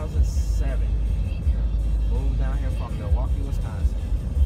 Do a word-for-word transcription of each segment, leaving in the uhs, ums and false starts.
thousand seven. Moved down here from Milwaukee, Wisconsin.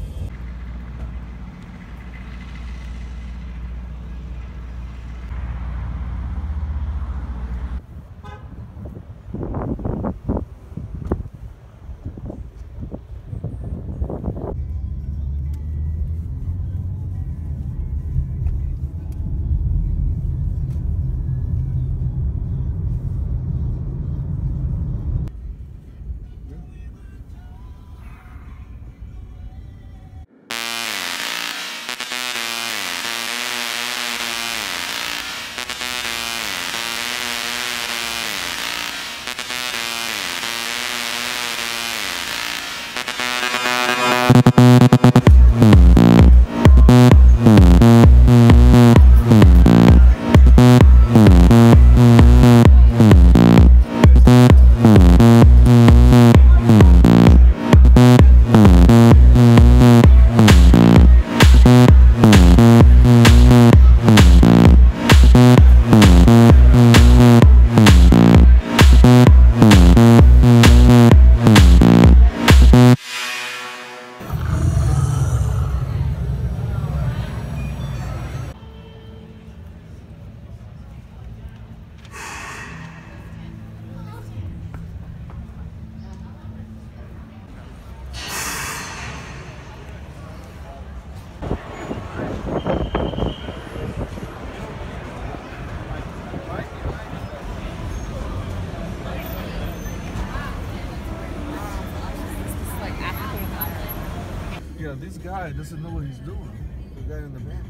Yeah, this guy doesn't know what he's doing. The guy in the van.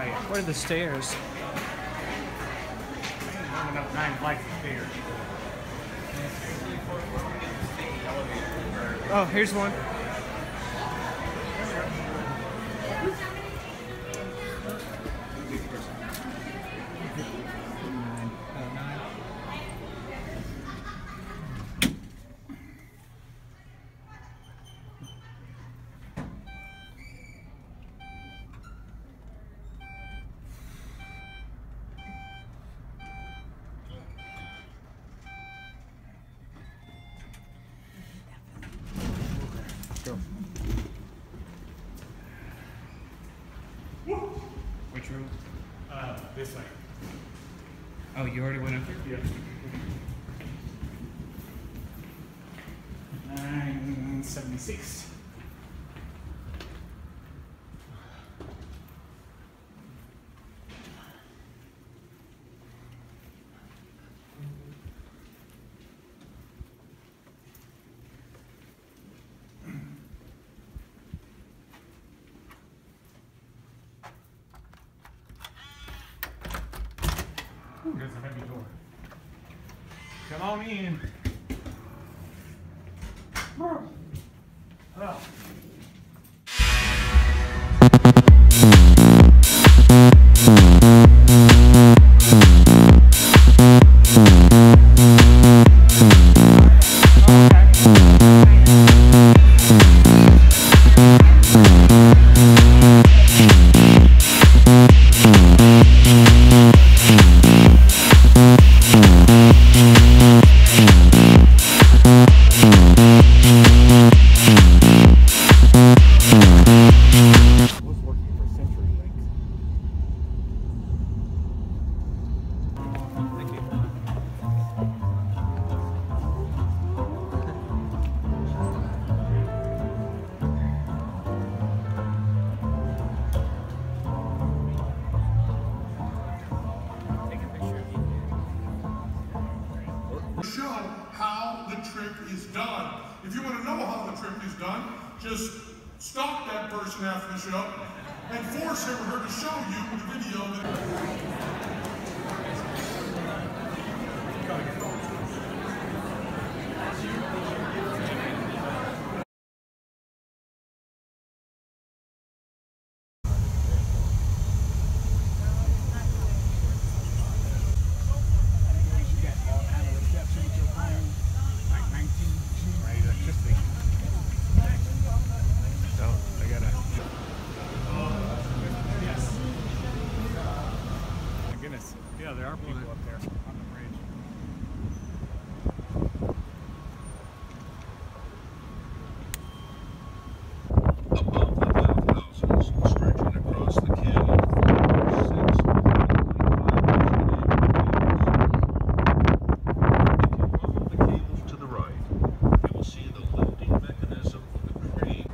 you. What are the stairs? Not enough nine flights of stairs. Oh, here's one. Which room? Uh, this way. Oh, you already went up there? Yeah. nine seventy-six. There's a heavy door. Come on in. Oh. Show how the trick is done. If you want to know how the trick is done, just stop that person after the show and force him or her to show you the video that Yeah, there are people up there on the bridge. Above the bathhouses, stretching across the canyon, six If you follow the cables to the right, you will see the lifting mechanism of the crane.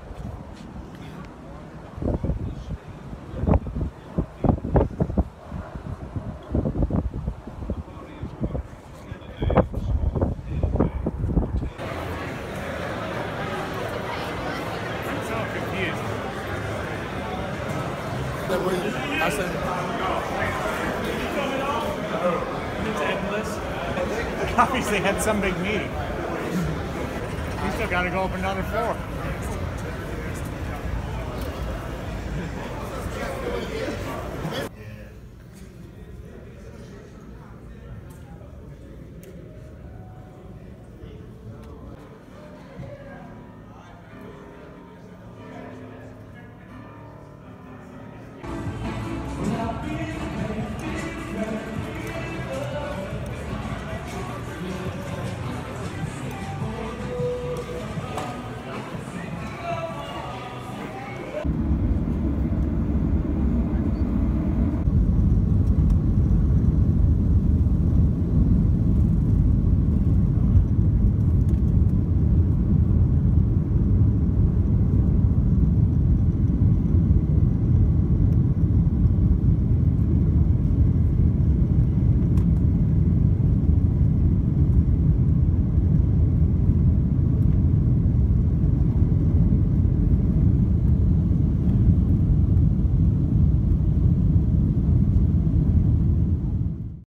I said, It's endless. Obviously had some big meeting. We still got to go up another floor.